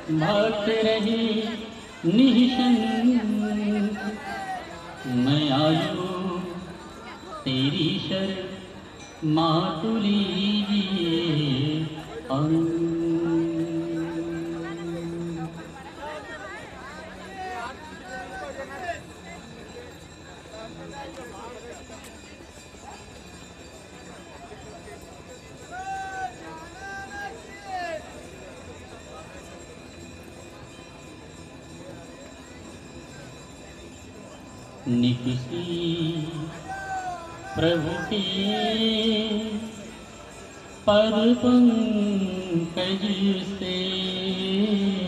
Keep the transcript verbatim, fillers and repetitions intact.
भागते रहे निशंक, मैं आयु तेरी शरण मातुली अंग। निकिसी प्रभु के पद पंकज से